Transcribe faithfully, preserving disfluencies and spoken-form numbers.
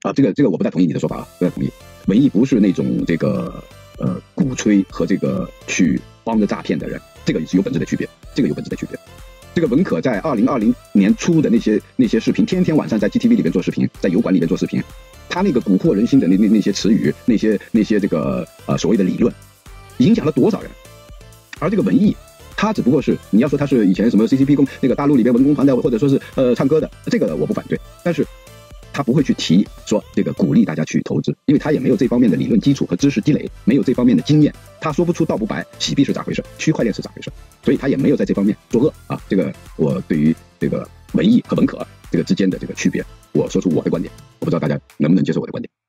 啊，这个这个我不太同意你的说法啊，不太同意。文艺不是那种这个呃鼓吹和这个去帮着诈骗的人，这个是有本质的区别，这个有本质的区别。这个文可在二零二零年初的那些那些视频，天天晚上在 G T V 里面做视频，在油管里面做视频，他那个蛊惑人心的那那那些词语，那些那些这个呃所谓的理论，影响了多少人？而这个文艺，他只不过是你要说他是以前什么 C C P 工那个大陆里边文工团的，或者说是呃唱歌的，这个我不反对，但是他不会去提说这个鼓励大家去投资，因为他也没有这方面的理论基础和知识积累，没有这方面的经验，他说不出道不白，洗币是咋回事，区块链是咋回事，所以他也没有在这方面作恶啊。这个我对于这个文艺和文可这个之间的这个区别，我说出我的观点，我不知道大家能不能接受我的观点。